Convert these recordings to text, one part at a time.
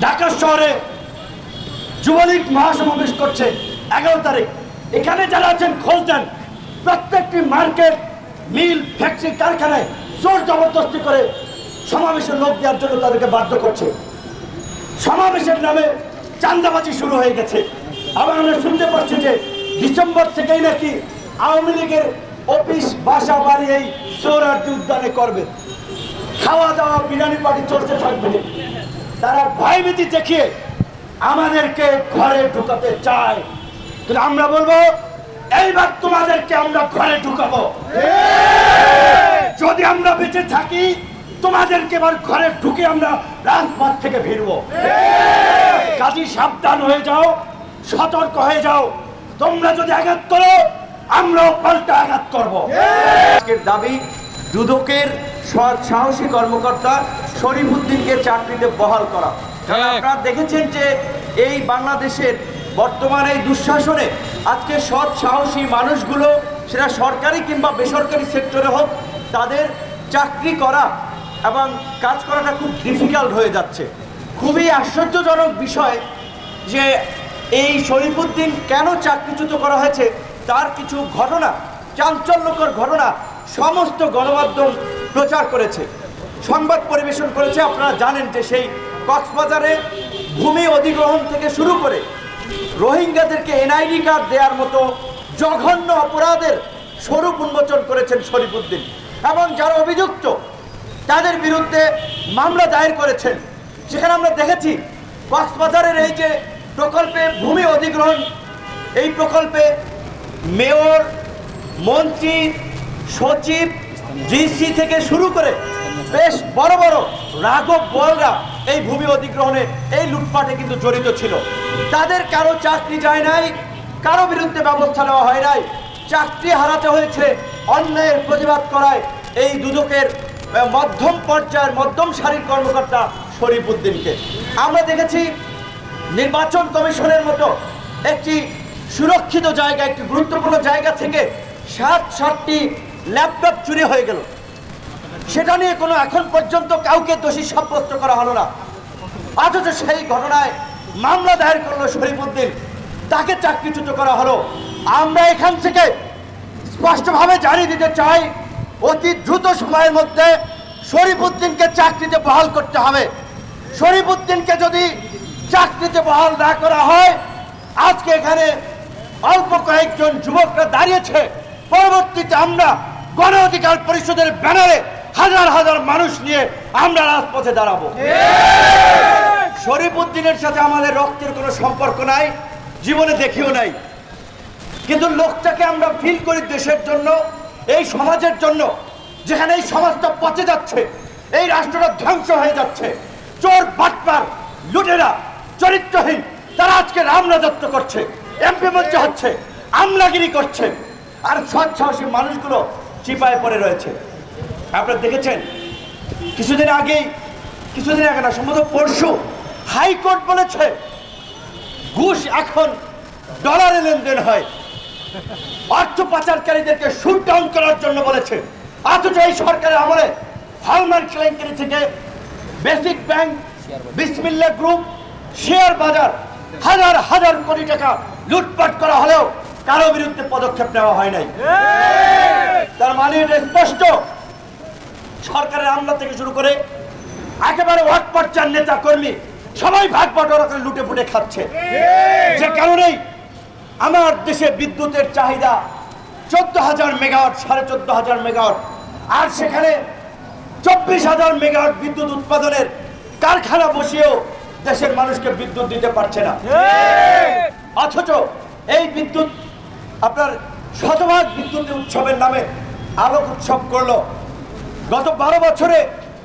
ঢাকা শহরে যুবলীগ মহাসমাবেশ করছে 11 তারিখ। এখানে যারা আছেন খোঁজ দেন, প্রত্যেকটি মার্কেট, মিল, ফ্যাক্টরি, কারখানায় জোর জবরদস্তি করে সমাবেশের লোক দেওয়ার জন্য তাদেরকে বাধ্য করছে। সমাবেশের নামে চাঁদাবাজি শুরু হয়ে গেছে। আবার আমরা শুনতে পাচ্ছি যে ডিসেম্বর থেকেই নাকি আওয়ামী লীগের অফিস, বাসা, বাড়ি এই সোহরাওয়ার্দী উদ্যানে করবে। খাওয়া দাওয়া, বিরিয়ানি পার্টি চলতে থাকবে। তারা ভয়ভীতি দেখিয়ে আমাদেরকে ঘরে ঢুকাতে চায়, কিন্তু আমরা বলবো এইবার তোমাদেরকে আমরা ঘরে ঢুকাবো। যদি আমরা বেঁচে থাকি তোমাদেরকে এবার ঘরে ঢুকে আমরা রাজপথ থেকে ফিরবো। কাজী সাবধান হয়ে যাও, সতর্ক হয়ে যাও। তোমরা যদি আঘাত করো আমরাও পাল্টা আঘাত করবো। আজকের দাবি দুদকের সৎ সাহসী কর্মকর্তা শরীফুদ্দিনকে চাকরিতে বহাল করা। কারণ আপনারা দেখেছেন যে এই বাংলাদেশের বর্তমান এই দুঃশাসনে আজকে সৎ সাহসী মানুষগুলো, সেটা সরকারি কিংবা বেসরকারি সেক্টরে হোক, তাদের চাকরি করা এবং কাজ করাটা খুব ডিফিকাল্ট হয়ে যাচ্ছে। খুবই আশ্চর্যজনক বিষয় যে এই শরীফুদ্দিন কেন চাকরিচ্যুত করা হয়েছে তার কিছু ঘটনা, চাঞ্চল্যকর ঘটনা সমস্ত গণমাধ্যম প্রচার করেছে, সংবাদ পরিবেশন করেছে। আপনারা জানেন যে সেই কক্সবাজারে ভূমি অধিগ্রহণ থেকে শুরু করে রোহিঙ্গাদেরকে এনআইডি কার্ড দেওয়ার মতো জঘন্য অপরাধের স্বরূপ উন্মোচন করেছেন শরীফুদ্দিন, এবং যারা অভিযুক্ত তাদের বিরুদ্ধে মামলা দায়ের করেছেন। সেখানে আমরা দেখেছি কক্সবাজারের এই যে প্রকল্পে ভূমি অধিগ্রহণ, এই প্রকল্পে মেয়র, মন্ত্রী, সচিব, ডিসি থেকে শুরু করে বেশ বড় বড় রাঘব বোয়ালরা এই ভূমি অধিগ্রহণে, এই লুটপাটে কিন্তু জড়িত ছিল। তাদের কারো চাকরি যায় নাই, কারো বিরুদ্ধে ব্যবস্থা নেওয়া হয় নাই। চাকরি হারাতে হয়েছে অন্যায়ের প্রতিবাদ করায় এই দুদকের মধ্যম পর্যায়ের, মধ্যম সারির কর্মকর্তা শরীফুদ্দিনকে। আমরা দেখেছি নির্বাচন কমিশনের মতো একটি সুরক্ষিত জায়গা, একটি গুরুত্বপূর্ণ জায়গা থেকে 7টি ল্যাপটপ চুরি হয়ে গেল। সেটা নিয়ে কোনো এখন পর্যন্ত কাউকে দোষী সাব্যস্ত করা হলো না, অথচ সেই ঘটনায় মামলা দায়ের করলো শরীফুদ্দিন, তাকে চাকরিচ্যুত করা হলো। আমরা এখান থেকে স্পষ্টভাবে জানিয়ে দিতে চাই, অতি দ্রুত সময়ের মধ্যে শরীফুদ্দিনকে চাকরিতে বহাল করতে হবে। শরীফুদ্দিনকে যদি চাকরিতে বহাল না করা হয়, আজকে এখানে অল্প কয়েকজন যুবকরা দাঁড়িয়েছে, পরবর্তীতে আমরা গণ অধিকার পরিষদের ব্যানারে হাজার হাজার মানুষ নিয়ে আমরা রাজপথে দাঁড়াবো। শরীফুদ্দিনের সাথে আমাদের রক্তের কোনো সম্পর্ক নাই, জীবনে দেখিও নাই, কিন্তু লোকটাকে আমরা ফিল করি দেশের জন্য, এই সমাজের জন্য, যেখানে এই সমাজটা পচে যাচ্ছে, এই রাষ্ট্রটা ধ্বংস হয়ে যাচ্ছে। চোর, বাটপার, লুটেরা, চরিত্রহীন তারা আজকে রামরাজত্ব করছে, এমপি মঞ্চে হচ্ছে, আমলাগিরি করছে, আর সৎ সাহসী মানুষগুলো চিপায় পড়ে রয়েছে। আপনারা দেখেছেন কিছুদিন আগে না, সম্ভবত পরশু, হাইকোর্ট বলেছে ঘুষ এখন ডলারে লেনদেন হয়, অর্থ পাচারকারীদেরকে শুট ডাউন করার জন্য বলেছে। অথচ এই সরকারের আমলে হলমার্ক কেলেঙ্কারি থেকে Basic Bank, Bismillah group, share বাজার হাজার হাজার কোটি টাকা লুটপাট করা হলেও কারো বিরুদ্ধে পদক্ষেপ নেওয়া হয় নাই। তার মানে এটা স্পষ্ট, সরকারের আমলা থেকে শুরু করে একেবারে ওয়ার্ড পর্যায়ের নেতা কর্মী সবাই ভাগ বাটোয়ারা করে লুটে ফুটে খাচ্ছে। যে কারণেই আমার দেশে বিদ্যুতের চাহিদা 14,000 মেগাওয়াট, 14,500 মেগাওয়াট, আর সেখানে 24,000 মেগাওয়াট বিদ্যুৎ উৎপাদনের কারখানা বসিয়েও দেশের মানুষকে বিদ্যুৎ দিতে পারছে না। অথচ এই বিদ্যুৎ আপনার শতভাগ বিদ্যুৎ উৎসবের নামে আলোক উৎসব করলো। গত 12 বছরে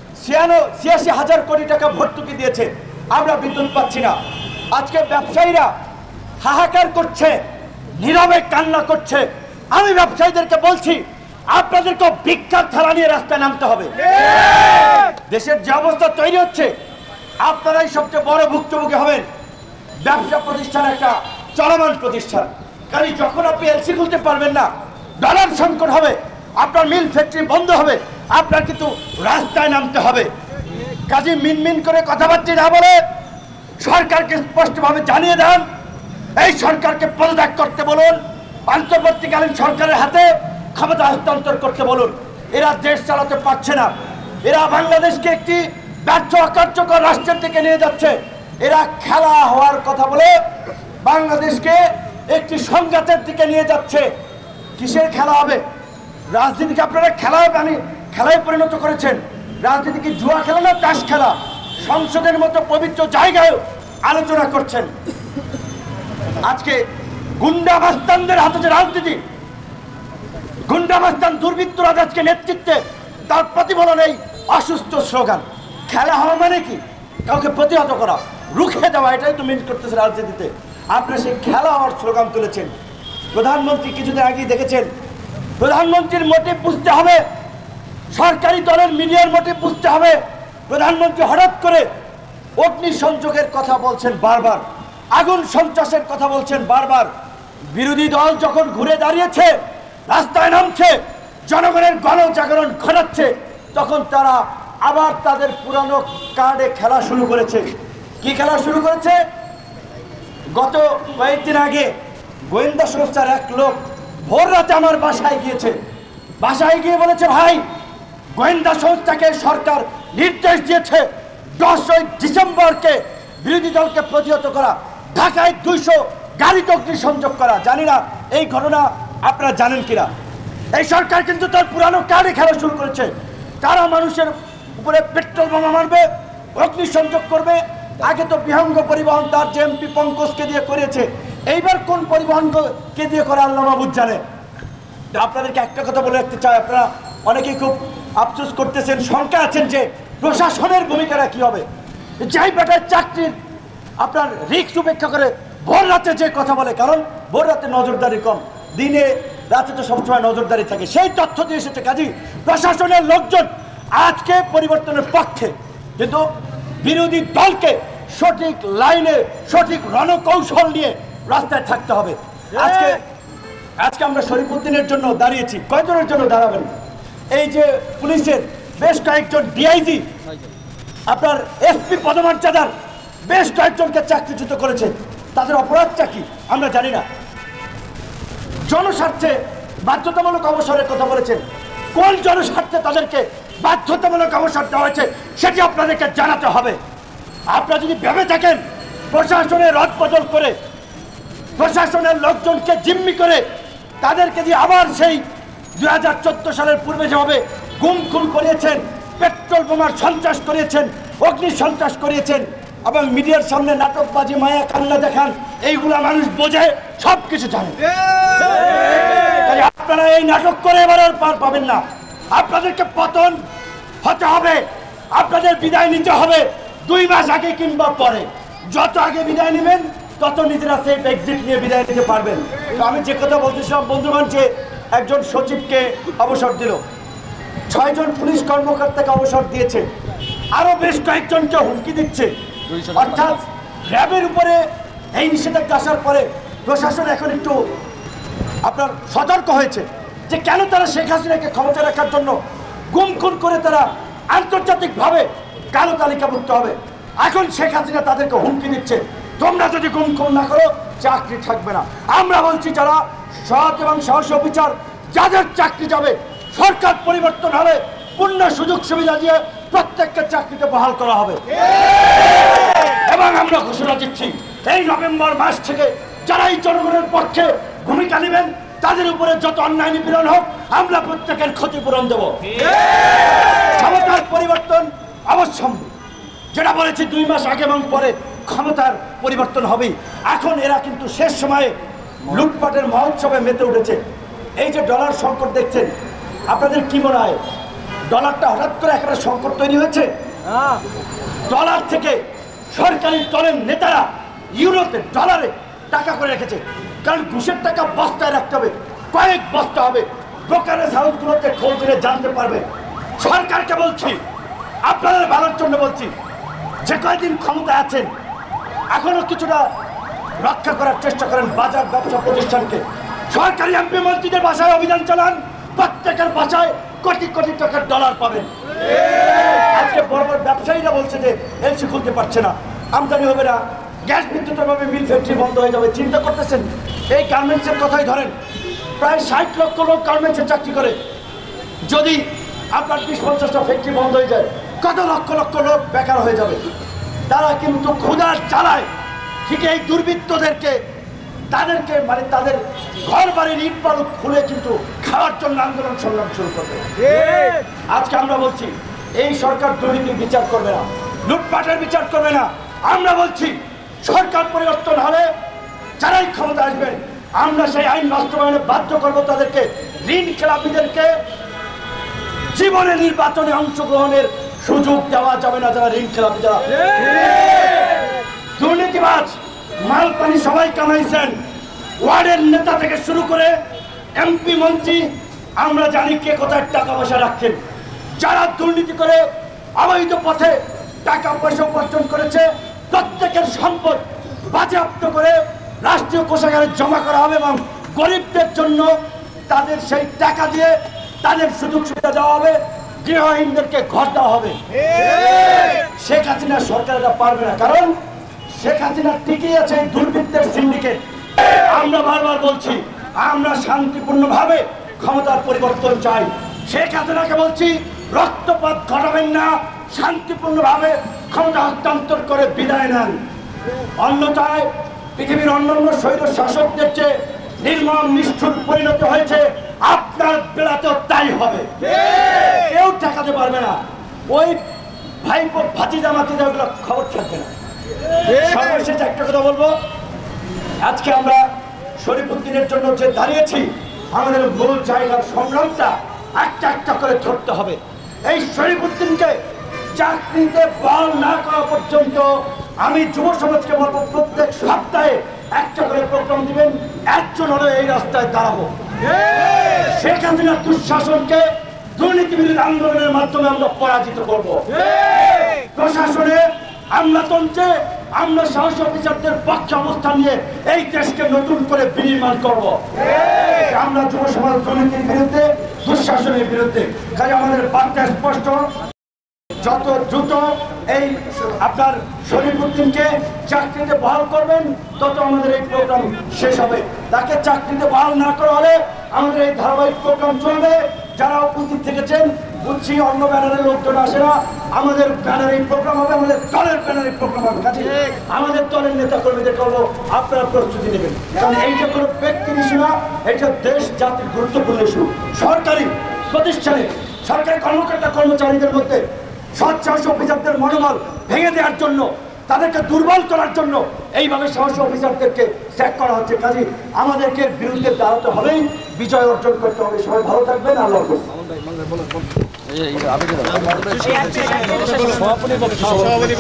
86,000 কোটি টাকা ভর্তুকি দিয়েছে, আমরা বিদ্যুৎ পাচ্ছি না। আজকে ব্যবসায়ীরা হাহাকার করছে, নীরবে কান্না করছে। আমি ব্যবসায়ীদেরকে বলছি, আপনাদেরকে ভিক্ষার থালা নিয়ে রাস্তায় নামতে হবে। দেশের যে অবস্থা তৈরি হচ্ছে, আপনারাই সবচেয়ে বড় ভুক্তভোগী হবেন। ব্যবসা প্রতিষ্ঠান একটা চলমান প্রতিষ্ঠান, কারণ যখন আপনি এলসি খুলতে পারবেন না, ডলার সংকট হবে, আপনার মিল ফ্যাক্টরি বন্ধ হবে, আপনার কিন্তু রাস্তায় নামতে হবে। কাজে মিনমিন করে কথাবার্তা না বলে সরকারকে স্পষ্টভাবে জানিয়ে দেন, এই সরকারকে পদত্যাগ করতে বলুন, অন্তর্বর্তীকালীন সরকারের হাতে ক্ষমতা হস্তান্তর করতে বলুন। এরা দেশ চালাতে পারছে না, এরা বাংলাদেশকে একটি ব্যর্থ অকার্যকর রাষ্ট্রের দিকে নিয়ে যাচ্ছে। এরা খেলা হওয়ার কথা বলে বাংলাদেশকে একটি সংঘাতের দিকে নিয়ে যাচ্ছে। কিসের খেলা হবে? রাজনীতিকে আপনারা খেলায় পরিণত করেছেন। রাজনীতি কি জুয়া খেলা না তাস খেলা? সংসদের মতো পবিত্র জায়গায় আলোচনা করছেন। আজকে গুন্ডা মাস্তানদের হাতে যে রাজনীতি, গুন্ডা মাস্তান দুর্বৃত্তরা আজকে নেতৃত্বে, তার প্রতিফলন এই অসুস্থ স্লোগান। খেলা হওয়া মানে কি? কাউকে প্রতিহত করা, রুখে দেওয়া, এটাই তো মিন করতেছে রাজনীতিতে। আপনারা সেই খেলা হওয়ার স্লোগান তুলেছেন। প্রধানমন্ত্রী কিছুদিন আগেই দেখেছেন, প্রধানমন্ত্রীর মোটিভ বুঝতে হবে, সরকারি দলের মিডিয়ার মোটিভ বুঝতে হবে। প্রধানমন্ত্রী হঠাৎ করে অগ্নিসংযোগের কথা বলছেন বারবার, আগুন সন্ত্রাসের কথা বলছেন বারবার। বিরোধী দল যখন ঘুরে দাঁড়িয়েছে, রাস্তায় নামছে, জনগণের গণজাগরণ ঘটাচ্ছে, তখন তারা আবার তাদের পুরানো কার্ডে খেলা শুরু করেছে। কি খেলা শুরু করেছে? গত কয়েকদিন আগে গোয়েন্দা সংস্থার এক লোক ভোর রাতে আমার বাসায় গিয়েছে। বাসায় গিয়ে বলেছে, ভাই, গোয়েন্দা সংস্থাকে সরকার নির্দেশ দিয়েছে 10ই ডিসেম্বরকে বিরোধী দলকে প্রতিহত করা, ঢাকায় 200 গাড়িতে অগ্নিসংযোগ করা। জানি না এই ঘটনা আপনারা জানেন কিনা। এই সরকার কিন্তু তার পুরানো কার্ডে খেলা শুরু করেছে। তারা মানুষের উপরে পেট্রোল বোমা মারবে, অগ্নিসংযোগ করবে। আগে তো বিহঙ্গ পরিবহন তার যে এমপি পঙ্কজকে দিয়ে করেছে, এইবার কোন পরিবহনকে দিয়ে করে আল্লাহ মাহবুব জানে। আপনাদেরকে একটা কথা বলে রাখতে চাই, আপনারা অনেকেই খুব আফসোস করতেছেন, শঙ্কা আছেন যে প্রশাসনের ভূমিকাটা কি হবে। যাই বেটার চাকরির আপনার রিস্ক উপেক্ষা করে ভোর রাতে যে কথা বলে, কারণ ভোর রাতে নজরদারি কম, দিনে রাতে তো সবসময় নজরদারি থাকে, সেই তথ্য দিয়ে এসেছে। কাজী প্রশাসনের লোকজন আজকে পরিবর্তনের পক্ষে, কিন্তু বিরোধী দলকে সঠিক লাইনে সঠিক রণকৌশল নিয়ে রাস্তায় থাকতে হবে। আজকে আমরা শরীফুদ্দিনের জন্য দাঁড়িয়েছি। কয়জনের জন্য দাঁড়াবেন? এই যে পুলিশের বেশ কয়েকজন ডিআইজি, আপনার এসপি পদমর্যাদার বেশ কয়েকজনকে চাকরিচ্যুত করেছে। তাদের অপরাধটা কি আমরা জানি না। জনস্বার্থে বাধ্যতামূলক অবসরের কথা বলেছেন। কোন জনস্বার্থে তাদেরকে বাধ্যতামূলক অবসর দেওয়া হয়েছে সেটি আপনাদেরকে জানাতে হবে। আপনারা যদি ভেবে থাকেন প্রশাসনের রদবদল করে, প্রশাসনের লোকজনকে জিম্মি করে তাদেরকে দিয়ে আবার সেই 2014 সালের পূর্বে যেভাবে গুম খুন করিয়েছেন, পেট্রোল বোমার সন্ত্রাস করিয়েছেন, অগ্নি সন্ত্রাস করিয়েছেন, এবং মিডিয়ার সামনে নাটকবাজি মায়া কান্না দেখান, এইগুলা মানুষ বোঝে, সব কিছু জানে। আপনারা এই নাটক করে এবার আর পার পাবেন না। আপনাদেরকে পতন হতে হবে, আপনাদের বিদায় নিতে হবে 2 মাস আগে কিংবা পরে। যত আগে বিদায় নেবেন তত নিজেরা সেফ এক্সিট নিয়ে বিদায় নিতে পারবেন। তো আমি যে কথা বলতেছিলাম, বন্ধুগণ, যে একজন সচিবকে অবসর দিল, 6 জন পুলিশ কর্মকর্তাকে অবসর দিয়েছে, আরো বেশ কয়েকজনকে হুমকি দিচ্ছে। অর্থাৎ র্যাবের উপরে এই নিষেধাজ্ঞা আসার পরে প্রশাসন এখন একটু আপনার সতর্ক হয়েছে যে কেন তারা শেখ হাসিনাকে ক্ষমতা রাখার জন্য গুম খুন করে তারা আন্তর্জাতিকভাবে কালো তালিকাভুক্ত হবে। এখন শেখ হাসিনা তাদেরকে হুমকি দিচ্ছে, তোমরা যদি গুম খুন না করো চাকরি থাকবে না। আমরা বলছি যারা সৎ এবং সাহসী বিচার, যাদের চাকরি যাবে, সরকার পরিবর্তন হলে পূর্ণ সুযোগ সুবিধা দিয়ে প্রত্যেককে চাকরিতে বহাল করা হবে। এবং আমরা ঘোষণা দিচ্ছি এই নভেম্বর মাস থেকে যারা এই জনগণের পক্ষে ভূমিকা নেবেন তাদের উপরে যত অন্যায় নিপীড়ন হোক আমরা প্রত্যেকের ক্ষতিপূরণ দেব। ক্ষমতার পরিবর্তন অবশ্যম্ভাবী, যেটা বলেছি 2 মাস আগে এবং পরে ক্ষমতার পরিবর্তন হবেই। এখন এরা কিন্তু শেষ সময়ে লুটপাটের মহোৎসবে মেতে উঠেছে। এই যে ডলার সংকট দেখছেন, আপনাদের কি মনে হয় ডলারটা হঠাৎ করে একেবারে সংকট তৈরি হয়েছে? ডলার থেকে সরকারি দলের নেতারা ইউরোতে ডলারে টাকা করে রেখেছে, কারণ ঘুষের টাকা বস্তায় রাখতে হবে, কয়েক বস্তা হবে। ব্রোকারেজ হাউসগুলোতে খোঁজ দিলে জানতে পারবে। সরকারকে বলছি, আপনাদের ভালোর জন্য বলছি, যে কয়েকদিন ক্ষমতায় আছেন এখনো কিছুটা রক্ষা করার চেষ্টা করেন বাজার ব্যবসা প্রতিষ্ঠানকে। সরকারি এমপি মন্ত্রীদের বাসায় অভিযান চালান, প্রত্যেকের বাসায় কোটি কোটি টাকার ডলার পাবেন। আজকে বড় বড় ব্যবসায়ীরা বলছে যে এলসি খুলতে পারছে না, আমদানি হবে না, গ্যাস বিদ্যুতের ভাবে মিল ফ্যাক্টরি বন্ধ হয়ে যাবে। চিন্তা করতেছেন? এই গার্মেন্টসের কথাই ধরেন, প্রায় 60 লক্ষ লোক গার্মেন্টসে চাকরি করে। যদি আপনার 20-50টা ফ্যাক্টরি বন্ধ হয়ে যায়, কত লক্ষ লক্ষ লোক বেকার হয়ে যাবে। তারা কিন্তু ক্ষুধার জ্বালায় ঠিক এই দুর্বৃত্তদেরকে তাদেরকে মানে তাদের ঘর বাড়ির ইট বালু খুলে কিন্তু খাওয়ার জন্য আন্দোলন সংগ্রাম শুরু করবে। আজকে আমরা বলছি এই সরকার দুর্নীতির বিচার করবে না, লুটপাটের বিচার করবে না। আমরা বলছি সরকার পরিবর্তন হলে যারাই ক্ষমতা আসবেন আমরা সেই আইন বাস্তবায়নে বাধ্য করবো। তাদেরকে ঋণ খেলাপিদেরকে জীবনে নির্বাচনে অংশগ্রহণের সুযোগ দেওয়া যাবে না। যারা ঋণ খেলাপি, যারা দুর্নীতিবাজ, মাল পানি সবাই কামাইছেন, ওয়ার্ডের নেতা থেকে শুরু করে এমপি মন্ত্রী, আমরা জানি কে কোথায় টাকা পয়সা রাখছেন। যারা দুর্নীতি করে অবৈধ পথে টাকা পয়সা উপার্জন করেছে, প্রত্যেকের সম্পদ বাজেয়াপ্ত করে রাষ্ট্রীয় কোষাগারে জমা করা হবে এবং গরিবদের জন্য তাদের সেই টাকা দিয়ে তাদের সুযোগ সুবিধা দেওয়া হবে, গৃহহীনদেরকে ঘর দেওয়া হবে। শেখ হাসিনা সরকার এটা পারবে না, কারণ শেখ হাসিনা টিকে আছে এই দুর্বৃত্তের সিন্ডিকেট। আমরা বারবার বলছি আমরা শান্তিপূর্ণভাবে ক্ষমতার পরিবর্তন চাই। শেখ হাসিনাকে বলছি রক্তপাত ঘটাবেন না, শান্তিপূর্ণভাবে ক্ষমতা হস্তান্তর করে বিদায় নেন। অন্যথায় পৃথিবীর অন্যান্য স্বৈর শাসকদের চেয়ে নির্মম নিষ্ঠুর পরিণত হয়েছে, আপনার বেলাতেও তাই হবে। কেউ ঠেকাতে পারবে না। ওই ভাইপো ভাতিজা মাতিজা ওগুলো খবর থাকবে না। সর্বশেষ একটা কথা বলবো, আজকে আমরা শরীফুদ্দিনের জন্য যে দাঁড়িয়েছি, আমাদের মূল জায়গার সংগ্রামটা একটা একটা করে ধরতে হবে। এই শরীফুদ্দিনকে চাকরিতে বহাল না করা পর্যন্ত আমি যুব সমাজকে বলবো প্রত্যেক সপ্তাহে একটা করে প্রোগ্রাম দিবেন, একজন হলে এই রাস্তায় দাঁড়াবো। শেখ হাসিনার দুঃশাসনকে দুর্নীতি বিরোধী আন্দোলনের মাধ্যমে আমরা পরাজিত করবো। প্রশাসনে আমলাতন্ত্রে আমরা সাহসী অফিসারদের পক্ষে অবস্থান নিয়ে এই দেশকে নতুন করে বিনির্মাণ করব। আমরা যুব সমাজ দুর্নীতির বিরুদ্ধে, দুঃশাসনের বিরুদ্ধে। কাজে আমাদের বার্তা স্পষ্ট, যত দ্রুত এই আপনার শরীফুদ্দিনকে চাকরিতে বহাল করবেন তত আমাদের এই প্রোগ্রাম শেষ হবে। তাকে চাকরিতে বহাল না করা হলে আমাদের এই ধারাবাহিক প্রোগ্রাম চলবে। যারা উপস্থিত থেকেছেন বুঝছি অন্য ব্যানারের লোকজন আসে না, আমাদের ব্যানারে প্রোগ্রাম হবে, আমাদের দলের ব্যানারে প্রোগ্রাম হবে। কাজে আমাদের দলের নেতা কর্মীদের করবো আপনারা প্রস্তুতি নেবেন, কারণ এইটা কোনো ব্যক্তির ইস্যু না, এটা দেশ জাতির গুরুত্বপূর্ণ ইস্যু। সরকারি প্রতিষ্ঠানে সরকারি কর্মকর্তা কর্মচারীদের মধ্যে সৎ সাহসী অফিসারদের মনোবল ভেঙে দেওয়ার জন্য, তাদেরকে দুর্বল করার জন্য এইভাবে সাহসী অফিসারদেরকে স্যাক করা হচ্ছে। কাজে আমাদেরকে বিরুদ্ধে দাঁড়াতে হবেই, বিজয় অর্জন করতে হবে। সবাই ভালো থাকবেন, আল্লাহ হাফেজ।